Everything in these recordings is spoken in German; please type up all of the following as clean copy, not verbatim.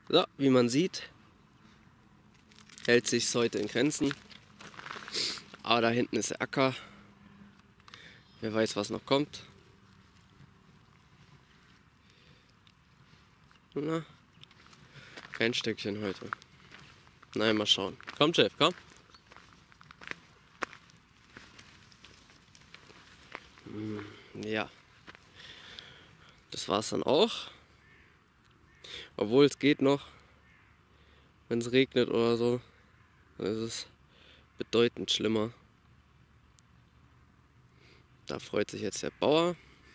So, wie man sieht, hält sich's heute in Grenzen. Aber da hinten ist der Acker. Wer weiß, was noch kommt. Na, kein Stückchen heute. Nein, mal schauen. Komm, Chef, komm. Ja, das war's dann auch. Obwohl es geht noch, wenn es regnet oder so, dann ist es bedeutend schlimmer. Da freut sich jetzt der Bauer.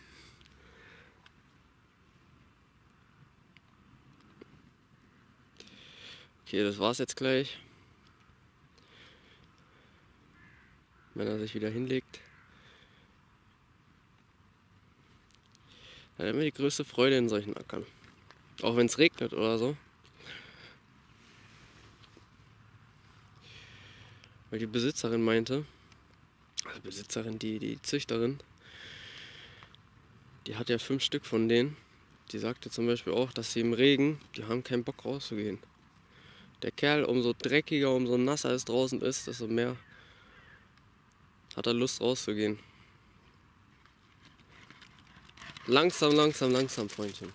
Okay, das war's jetzt gleich. Wenn er sich wieder hinlegt. Dann haben wir die größte Freude in solchen Ackern. Auch wenn es regnet oder so. Weil die Besitzerin meinte, also Besitzerin, die Züchterin, die hat ja 5 Stück von denen. Die sagte zum Beispiel auch, dass sie im Regen, die haben keinen Bock rauszugehen. Der Kerl, umso dreckiger, umso nasser es draußen ist, desto mehr hat er Lust rauszugehen. Langsam, langsam, langsam, Freundchen.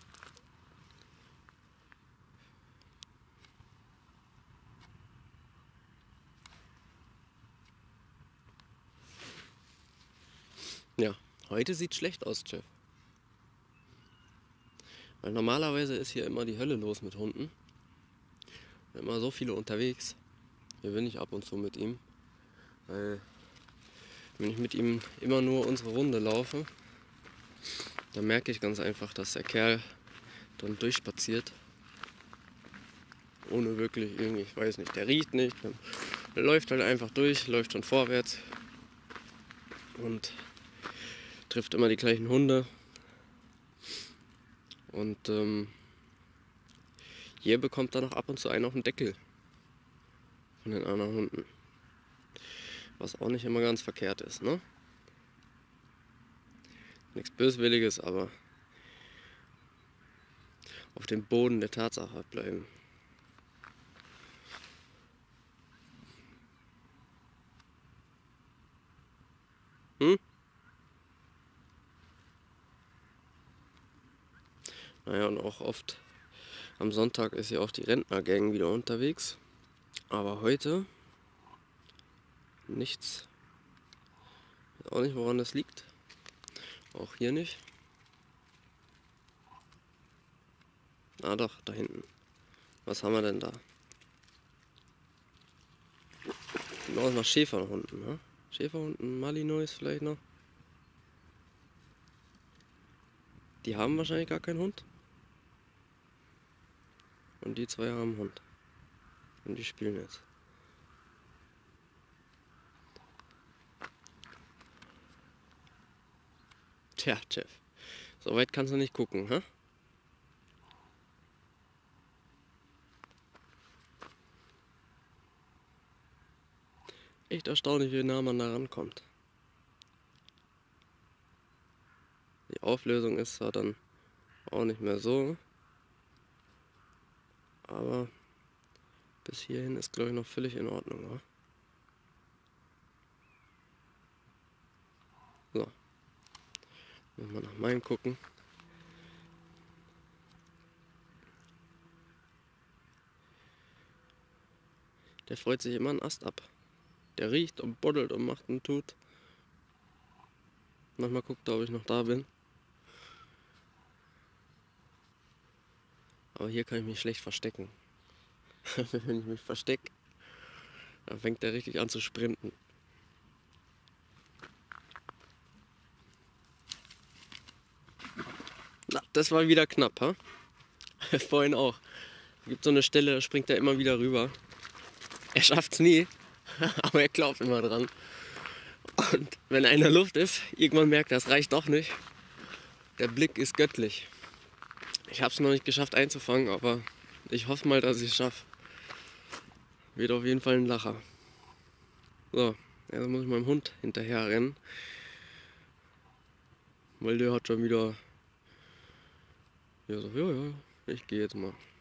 Ja, heute sieht schlecht aus, Chef. Weil normalerweise ist hier immer die Hölle los mit Hunden. Immer so viele unterwegs. Hier bin ich ab und zu mit ihm. Weil wenn ich mit ihm immer nur unsere Runde laufe, dann merke ich ganz einfach, dass der Kerl dann durchspaziert. Ohne wirklich irgendwie, ich weiß nicht, der riecht nicht. Der läuft halt einfach durch, läuft schon vorwärts. Und trifft immer die gleichen Hunde. Und hier bekommt er noch ab und zu einen auf den Deckel von den anderen Hunden. Was auch nicht immer ganz verkehrt ist, ne? Nichts Böswilliges, aber auf dem Boden der Tatsache bleiben. Naja, und auch oft am Sonntag ist ja auch die Rentnergang wieder unterwegs. Aber heute nichts. Ich weiß auch nicht, woran das liegt. Auch hier nicht. Ah doch, da hinten. Was haben wir denn da? Genau, nach Schäferhunden, ne? Schäferhunden, Malinois vielleicht noch. Die haben wahrscheinlich gar keinen Hund. Und die zwei haben einen Hund. Und die spielen jetzt. Tja, Chef. So weit kannst du nicht gucken, hä? Echt erstaunlich, wie nah man da rankommt. Die Auflösung ist zwar dann auch nicht mehr so, aber bis hierhin ist, glaube ich, noch völlig in Ordnung, oder? So. Wenn wir nach meinem gucken. Der freut sich immer einen Ast ab. Der riecht und buddelt und macht und tut. Manchmal guckt er, ob ich noch da bin. Aber hier kann ich mich schlecht verstecken. Wenn ich mich verstecke, dann fängt er richtig an zu sprinten. Na, das war wieder knapp, ha? Vorhin auch. Es gibt so eine Stelle, da springt er immer wieder rüber. Er schafft's nie, aber er glaubt immer dran. Und wenn er in der Luft ist, irgendwann merkt er, das reicht doch nicht. Der Blick ist göttlich. Ich habe es noch nicht geschafft einzufangen, aber ich hoffe mal, dass ich es schaffe. Wird auf jeden Fall ein Lacher. So, jetzt muss ich meinem Hund hinterher rennen. Weil der hat schon wieder... Ja, so, ja, ich gehe jetzt mal.